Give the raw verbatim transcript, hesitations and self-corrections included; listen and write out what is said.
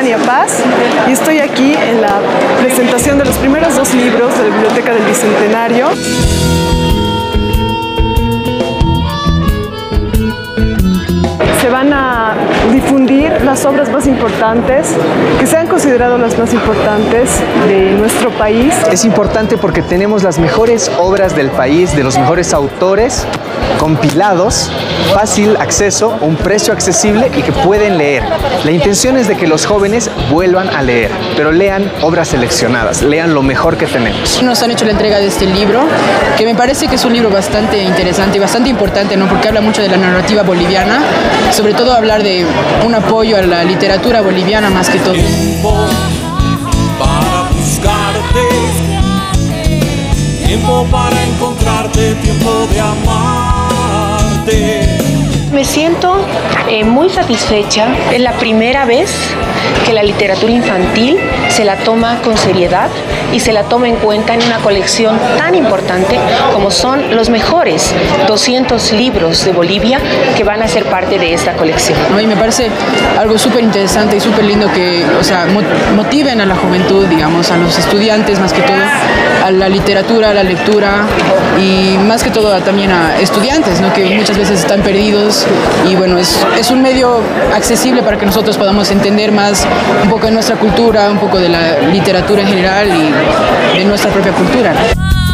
Ania Paz y estoy aquí en la presentación de los primeros dos libros de la Biblioteca del Bicentenario. Se van a difundir las obras más importantes, que se han considerado las más importantes de nuestro país. Es importante porque tenemos las mejores obras del país, de los mejores autores, compilados, fácil acceso, un precio accesible y que pueden leer. La intención es de que los jóvenes vuelvan a leer, pero lean obras seleccionadas, lean lo mejor que tenemos. Nos han hecho la entrega de este libro, que me parece que es un libro bastante interesante y bastante importante, ¿no? Porque habla mucho de la narrativa boliviana, sobre todo hablar de un apoyo a la literatura boliviana más que todo. Tiempo para buscarte, tiempo para encontrarte, tiempo de amarte. Me siento eh, muy satisfecha. Es la primera vez que la literatura infantil se la toma con seriedad y se la toma en cuenta en una colección tan importante como son los mejores doscientos libros de Bolivia que van a ser parte de esta colección. ¿No? Y me parece algo súper interesante y súper lindo que, o sea, motiven a la juventud, digamos, a los estudiantes más que todo, a la literatura, a la lectura y más que todo también a estudiantes, ¿no? Que muchas veces están perdidos y bueno, es, es un medio accesible para que nosotros podamos entender más un poco de nuestra cultura, un poco de la literatura en general y de nuestra propia cultura.